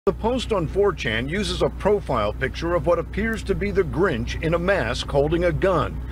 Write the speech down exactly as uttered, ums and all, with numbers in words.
The post on four chan uses a profile picture of what appears to be the Grinch in a mask holding a gun.